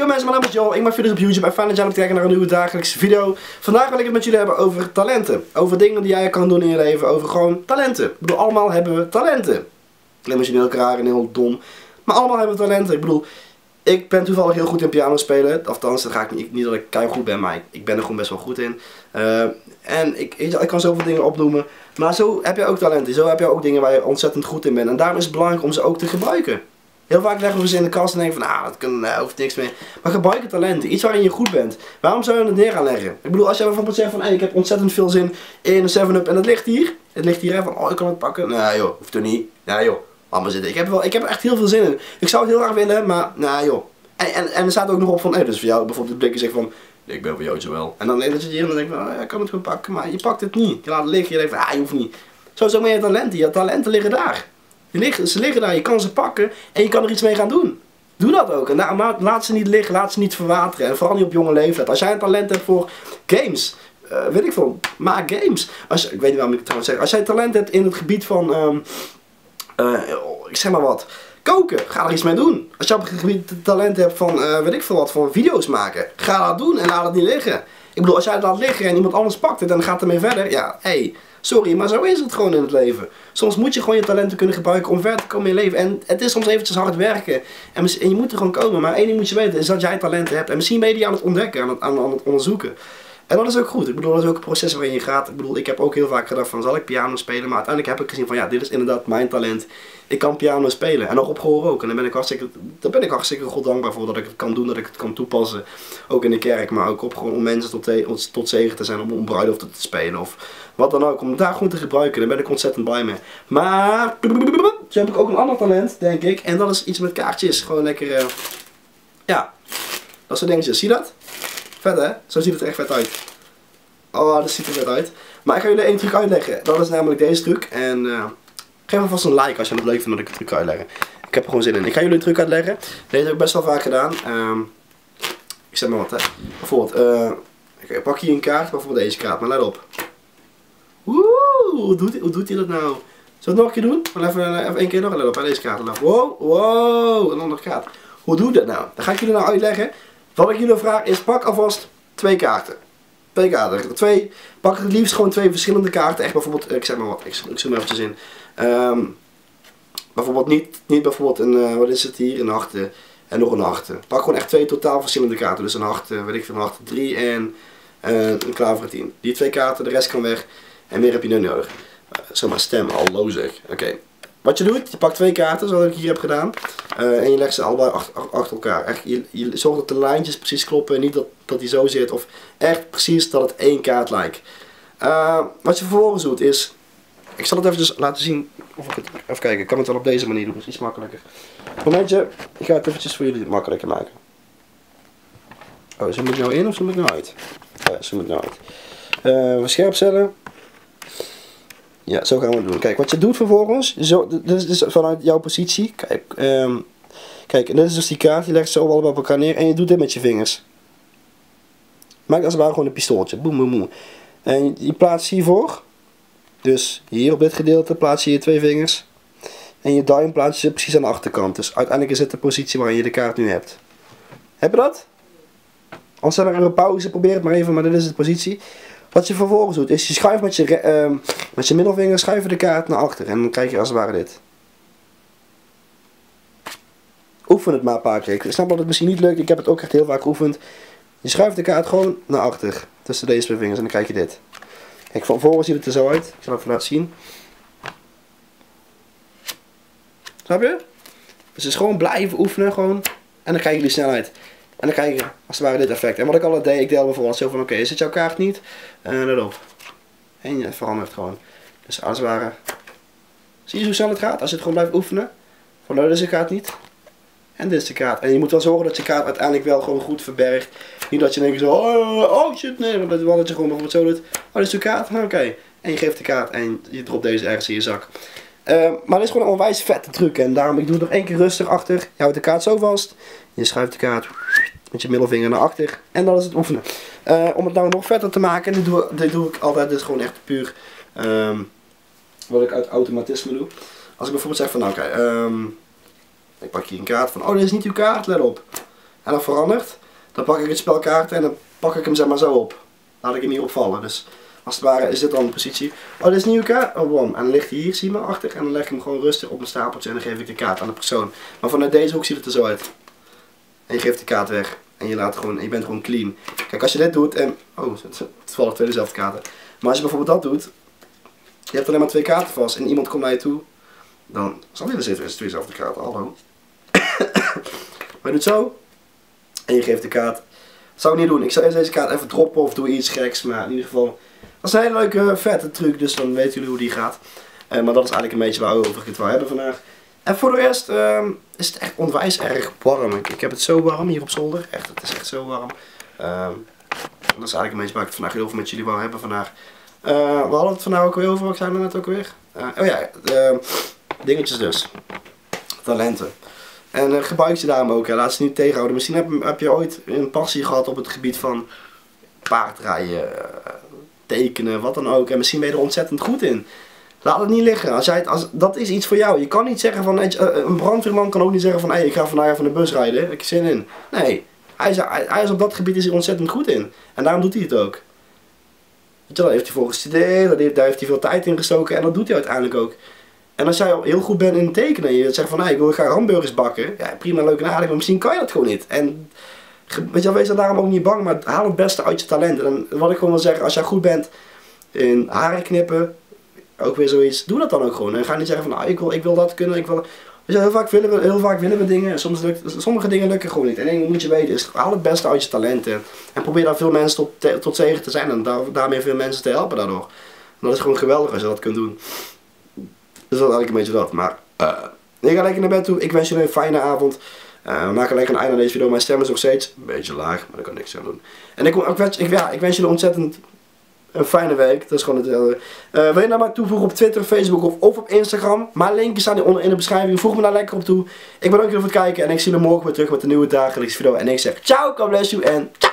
Yo mensen, mijn naam is Joel, ik maak video's op YouTube en fijn dat jij aan het kijken naar een nieuwe dagelijkse video. Vandaag wil ik het met jullie hebben over talenten. Over dingen die jij kan doen in je leven, over gewoon talenten. Ik bedoel, allemaal hebben we talenten. Klinkt misschien heel raar en heel dom, maar allemaal hebben we talenten. Ik bedoel, ik ben toevallig heel goed in piano spelen. Althans, dat ga ik niet dat ik keihard ben, maar ik ben er gewoon best wel goed in. En ik kan zoveel dingen opnoemen. Maar zo heb je ook talenten, zo heb je ook dingen waar je ontzettend goed in bent. En daarom is het belangrijk om ze ook te gebruiken. Heel vaak leggen we ze in de kast en denken van, dat hoeft niks meer. Maar gebruik talenten, iets waarin je goed bent. Waarom zou je het neer gaan leggen? Ik bedoel, als jij bijvoorbeeld zegt van, hey, ik heb ontzettend veel zin in een 7-Up en het ligt hier. Het ligt hier, hè, van, ik kan het pakken. Nou joh, hoeft er niet. Ja joh, laat maar zitten. Ik heb er echt heel veel zin in. Ik zou het heel graag willen, maar, nou joh. En er staat ook nog op van, dus voor jou bijvoorbeeld het blikje zegt van, ik ben voor jou zo wel. En dan zit je hier en dan denk je van, ik kan het gewoon pakken, maar je pakt het niet. Je laat het liggen, je denkt van, je hoeft niet. Zo is het ook met je talenten. Je talenten liggen daar. Ze liggen daar, je kan ze pakken en je kan er iets mee gaan doen. Doe dat ook. En laat ze niet liggen, laat ze niet verwateren. En vooral niet op jonge leeftijd. Als jij een talent hebt voor games, weet ik veel, maak games. Ik weet niet waarom ik het trouwens zeg. Als jij talent hebt in het gebied van, ik zeg maar wat, koken, ga er iets mee doen. Als je op het gebied talent hebt van, weet ik veel wat, van video's maken, ga dat doen en laat het niet liggen. Ik bedoel, als jij het laat liggen en iemand anders pakt het en gaat ermee verder, ja, hey. Sorry, maar zo is het gewoon in het leven. Soms moet je gewoon je talenten kunnen gebruiken om verder te komen in je leven. En het is soms eventjes hard werken. En je moet er gewoon komen. Maar één ding moet je weten, is dat jij talenten hebt. En misschien ben je die aan het ontdekken, aan het onderzoeken. En dat is ook goed. Ik bedoel, dat is ook een proces waarin je gaat. Ik bedoel, ik heb ook heel vaak gedacht van, zal ik piano spelen? Maar uiteindelijk heb ik gezien van, ja, dit is inderdaad mijn talent. Ik kan piano spelen. En nog op gehoor ook. En daar ben ik hartstikke God dankbaar voor dat ik het kan doen, dat ik het kan toepassen. Ook in de kerk, maar ook op gewoon om mensen tot zegen te zijn, om bruiloften te spelen of wat dan ook. Om het daar gewoon te gebruiken, daar ben ik ontzettend blij mee. Maar, zo heb ik ook een ander talent, denk ik. En dat is iets met kaartjes. Gewoon lekker, ja, dat soort dingetjes. Zie je dat? Vet hè? Zo ziet het er echt vet uit. Oh, dat ziet er vet uit. Maar ik ga jullie één truc uitleggen. Dat is namelijk deze truc. En geef alvast een like als je het leuk vindt dat ik een truc uitleg. Ik heb er gewoon zin in. Ik ga jullie een truc uitleggen. Deze heb ik best wel vaak gedaan. Ik zeg maar wat hè. Bijvoorbeeld, ik pak hier een kaart. Bijvoorbeeld deze kaart. Maar let op. Woe, hoe doet hij dat nou? Zullen we het nog een keer doen? Maar even één keer nog. Let op bij deze kaart. Wow, een andere kaart. Hoe doe je dat nou? Dan ga ik jullie nou uitleggen. Wat ik jullie vraag is, pak alvast twee kaarten. Pak het liefst gewoon twee verschillende kaarten. Echt bijvoorbeeld, ik zeg maar wat, ik zoom eventjes in. Bijvoorbeeld niet bijvoorbeeld een, wat is het hier, een harte en nog een harte. Pak gewoon echt twee totaal verschillende kaarten. Dus een harte, weet ik veel, een harte 3 en een klaver 10. Die twee kaarten, de rest kan weg. En meer heb je nu nodig. Zomaar stem, hallo zeg. Oké. Wat je doet, je pakt twee kaarten, zoals ik hier heb gedaan. En je legt ze allebei achter elkaar. Echt, je zorgt dat de lijntjes precies kloppen. Niet dat die zo zit. Of echt precies dat het één kaart lijkt. Wat je vervolgens doet is... Ik zal het even laten zien. Of ik het, even kijken, ik kan het wel op deze manier doen. Dat is iets makkelijker. Momentje, ik ga het eventjes voor jullie makkelijker maken. Oh, zoom ik nou in of zoom ik nou uit? Ja, zoom ik nou uit. Scherp stellen. Ja, zo gaan we het doen. Kijk, wat je doet vervolgens, dit is dus vanuit jouw positie. Kijk, en dit is dus die kaart, je legt ze allemaal op elkaar neer en je doet dit met je vingers. Maak als het ware gewoon een pistooltje. Boem, boem, boem. En je plaatst hiervoor, dus hier op dit gedeelte plaats je je twee vingers. En je duim plaats je precies aan de achterkant. Dus uiteindelijk is het de positie waarin je de kaart nu hebt. Heb je dat? Anders zijn er een pauze, probeer het maar even, maar dit is de positie. Wat je vervolgens doet is je schuift met je middelvinger schuif de kaart naar achter en dan krijg je als het ware dit. Oefen het maar een paar keer. Ik snap dat het misschien niet lukt, ik heb het ook echt heel vaak geoefend. Je schuift de kaart gewoon naar achter tussen deze twee vingers en dan krijg je dit. Kijk, vervolgens ziet het er zo uit. Ik zal het even laten zien. Snap je? Dus het is gewoon blijven oefenen gewoon en dan krijg je die snelheid. En dan krijg je als het ware dit effect. En wat ik altijd deed, ik deelde bijvoorbeeld zo van oké, is het jouw kaart niet? Let op. En je verandert gewoon. Dus als het ware. Zie je hoe snel het gaat? Als je het gewoon blijft oefenen. Van dit is de kaart niet. En dit is de kaart. En je moet wel zorgen dat je kaart uiteindelijk wel gewoon goed verbergt. Niet dat je denkt zo, oh shit, nee. Maar dat je gewoon bijvoorbeeld zo doet. Oh, dit is de kaart? Oké. En je geeft de kaart en je dropt deze ergens in je zak. Maar dit is gewoon een onwijs vette truc. En daarom, ik doe het nog één keer rustig achter. Je houdt de kaart zo vast. Je schuift de kaart met je middelvinger naar achter. En dat is het oefenen. Om het nou nog vetter te maken. Dit doe ik altijd. Dit is gewoon echt puur wat ik uit automatisme doe. Als ik bijvoorbeeld zeg van nou oké, ik pak hier een kaart van, oh dit is niet uw kaart, let op. en dat verandert, dan pak ik het spel kaarten en dan pak ik hem zeg maar zo op. Laat ik hem niet opvallen. Dus als het ware is dit dan de positie. Oh, dit is een nieuwe kaart. Oh, bom. En dan ligt hij hier, zie je maar, achter. En dan leg ik hem gewoon rustig op mijn stapeltje en dan geef ik de kaart aan de persoon. Maar vanuit deze hoek ziet het er zo uit. En je geeft de kaart weg. En je laat gewoon, je bent gewoon clean. Kijk, als je dit doet en... Oh, toevallig twee dezelfde kaarten. Maar als je bijvoorbeeld dat doet, je hebt alleen maar 2 kaarten vast en iemand komt naar je toe, dan zal je er zitten, is 2 dezelfde kaarten, hallo. Maar je doet zo en je geeft de kaart. Dat zou ik niet doen. Ik zou eerst deze kaart even droppen of doe iets geks, maar in ieder geval, dat is een hele leuke vette truc, dus dan weten jullie hoe die gaat. Maar dat is eigenlijk een beetje waarover ik het wil hebben vandaag. En voor de rest is het echt onwijs erg warm. Ik heb het zo warm hier op zolder, echt, het is echt zo warm. Dat is eigenlijk een beetje waar ik het vandaag heel veel met jullie wou hebben vandaag. We hadden het vandaag ook weer over, wat zijn we net ook weer? Oh ja, dingetjes dus. Talenten. En gebruik ze daarom ook, laat ze niet tegenhouden. Misschien heb je ooit een passie gehad op het gebied van paardrijden, tekenen, wat dan ook. En misschien ben je er ontzettend goed in. Laat het niet liggen. Dat is iets voor jou. Je kan niet zeggen van, een brandweerman kan ook niet zeggen van, hey, ik ga vandaag even de bus rijden, ik heb zin in. Nee, hij is op dat gebied ontzettend goed in. En daarom doet hij het ook. Weet je, daar heeft hij voor gestudeerd, daar heeft hij veel tijd in gestoken en dat doet hij uiteindelijk ook. En als jij heel goed bent in tekenen en je zegt van, hey, ik wil graag hamburgers bakken, ja, prima, leuk en aardig, maar misschien kan je dat gewoon niet. En weet je, wees er daarom ook niet bang, maar haal het beste uit je talent. En wat ik gewoon wil zeggen, als jij goed bent in haren knippen, ook weer zoiets, doe dat dan ook gewoon. En ga niet zeggen van, nou, ik wil dat kunnen, ik wil... Weet je, heel vaak willen we dingen en sommige dingen lukken gewoon niet. En één ding moet je weten is, haal het beste uit je talenten. En probeer daar veel mensen tot zegen te zijn en daarmee veel mensen te helpen daardoor. En dat is gewoon geweldig als je dat kunt doen. Dus dat is eigenlijk een beetje dat. Maar ik ga lekker naar bed toe. Ik wens jullie een fijne avond. We maken lekker een einde aan deze video. Mijn stem is nog steeds een beetje laag, maar daar kan ik niks aan doen. En ik wens jullie ontzettend een fijne week, dat is gewoon hetzelfde. Wil je nou maar toevoegen op Twitter, Facebook of op Instagram? Mijn linkjes staan hieronder in de beschrijving. Voeg me daar lekker op toe. Ik bedank jullie voor het kijken en ik zie jullie morgen weer terug met een nieuwe dagelijkse video. En ik zeg ciao, God bless you en ciao!